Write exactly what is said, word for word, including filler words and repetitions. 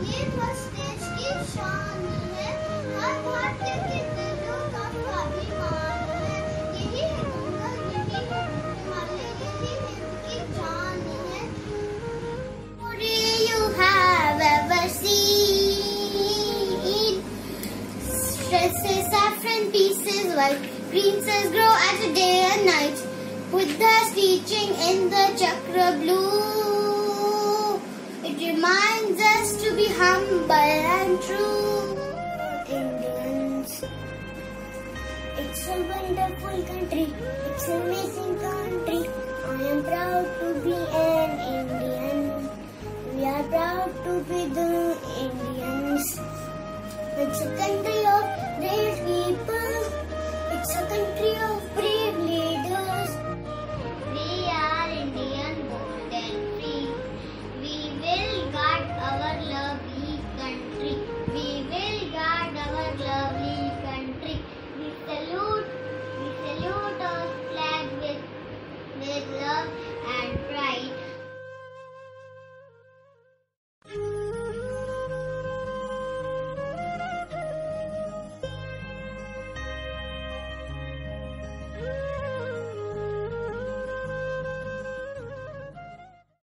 ये बस देश की शान है, हर भारतीय के दिलों का स्वाभिमान है। यही है गंगा, यही है हिमालय, यही हिंद की जान है। Story you have ever seen. Stresses, saffron, pieces, white, green cells grow at a day and night, with us reaching in the chakra blue. It reminds us to be humble and true. Indians, it's a wonderful country, it's an amazing country. I am proud to be an Indian. We are proud to be the Indians. It's a country of brave people. It's a country of brave